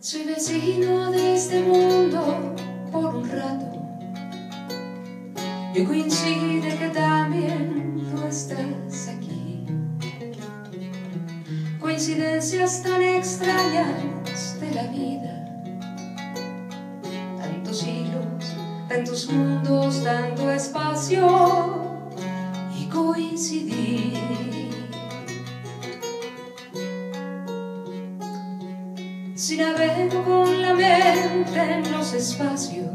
Soy vecino de este mundo por un rato, y coincide que también tú estás aquí. Coincidencias tan extrañas de la vida, tantos hilos, tantos mundos, tanto espacio y coincidir. Si navego con la mente en los espacios,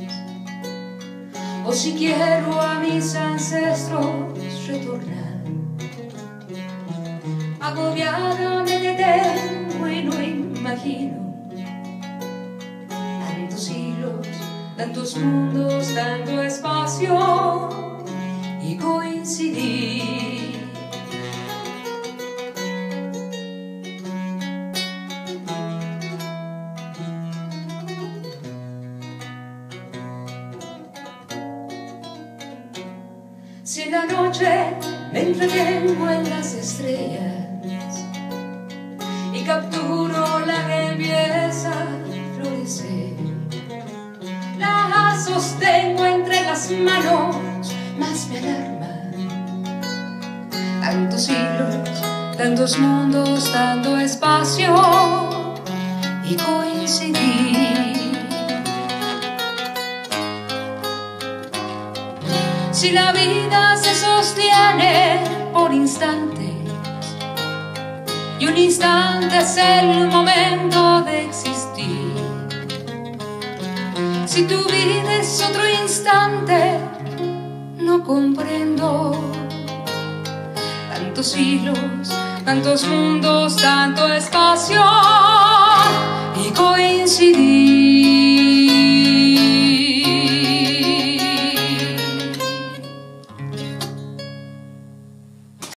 o si quiero a mis ancestros retornar, agobiada me detengo y no imagino tantos hilos, tantos mundos, tanto espacio y coincidir. Si en la noche me entretengo en las estrellas y capturo la que empieza a florecer, la sostengo entre las manos, más me alarma tantos hilos, tantos mundos, tanto espacio y coincidir. Si la vida se sostiene por instantes y un instante es el momento de existir, si tu vida es otro instante, no comprendo tantos hilos, tantos mundos, tanto espacio.